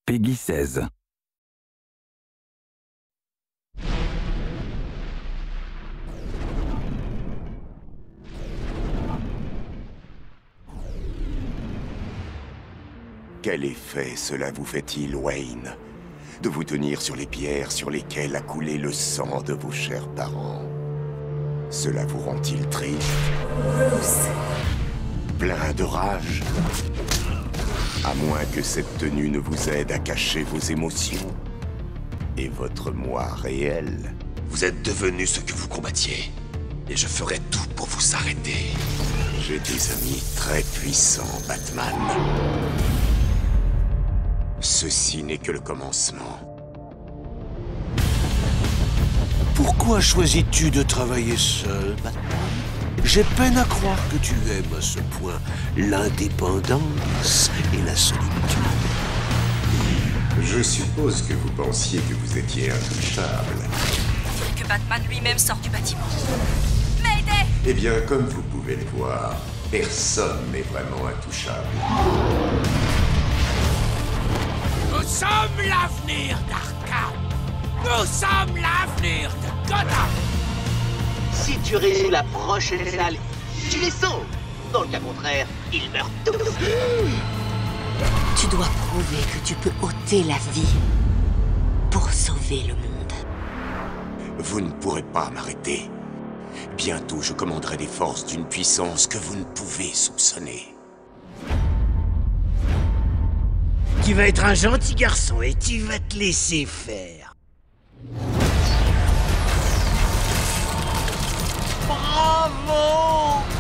Peggy 16. Quel effet cela vous fait-il, Wayne, de vous tenir sur les pierres sur lesquelles a coulé le sang de vos chers parents? Cela vous rend-il triste? Bruce. Plein de rage? À moins que cette tenue ne vous aide à cacher vos émotions et votre moi réel. Vous êtes devenu ce que vous combattiez, et je ferai tout pour vous arrêter. J'ai des amis très puissants, Batman. Ceci n'est que le commencement. Pourquoi choisis-tu de travailler seul, Batman? J'ai peine à croire que tu aimes à ce point l'indépendance et la solitude. Je suppose que vous pensiez que vous étiez intouchable. Faut-il que Batman lui-même sorte du bâtiment? Mayday! Eh bien, comme vous pouvez le voir, personne n'est vraiment intouchable. Nous sommes l'avenir d'Arkham. Nous sommes l'avenir de Gotham. Si tu résous la prochaine salle, tu les sauves. Dans le cas contraire, ils meurent tous. Tu dois prouver que tu peux ôter la vie pour sauver le monde. Vous ne pourrez pas m'arrêter. Bientôt, je commanderai des forces d'une puissance que vous ne pouvez soupçonner. Tu vas être un gentil garçon et tu vas te laisser faire. Bravo!